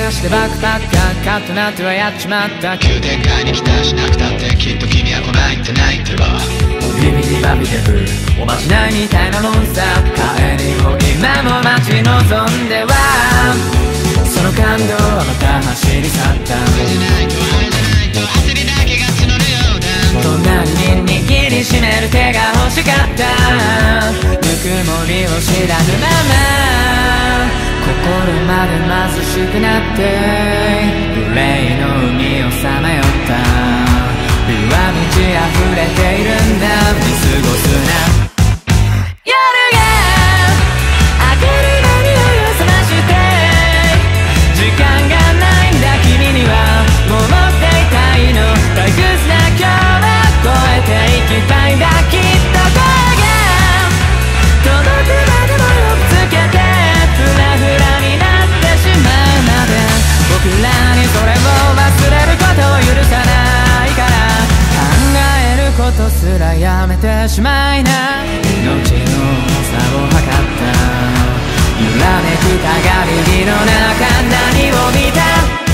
なしでバックパッカーカッとなってはやっちまった。 急展開に期待しなくたってきっと君は来ないって泣いてろ。 ビビリバビデフおまじないみたいなもんさ。帰りを今も待ち望んではその感動はまた走り去った。 焦りだけが募るようだ。 隣に握りしめる手が欲しかった。ぬくもりを知らぬまま心まで貧しくなって憂いの海をさまよった。上道溢れているんだ見過ごすな。夜が明ける間にを覚まして時間がないんだ君にはもう持っていたいの。退屈な今日は越えていきたいんだ。きっと声が届くまでもよくつけてフラフラになってしまうまで僕らにそれを忘れることを許さないから考えることすらやめてしまいな。命の重さを測った揺らめくたがり火の中何を見た。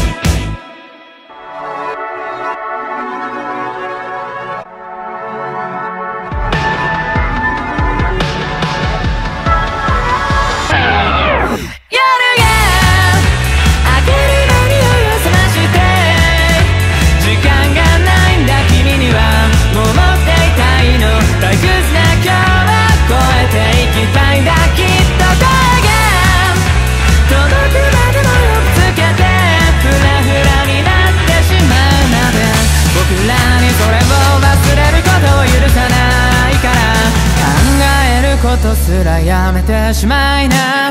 ことすらやめてしまいな。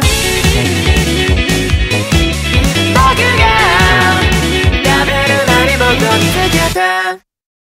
僕が食べる何も見つけた。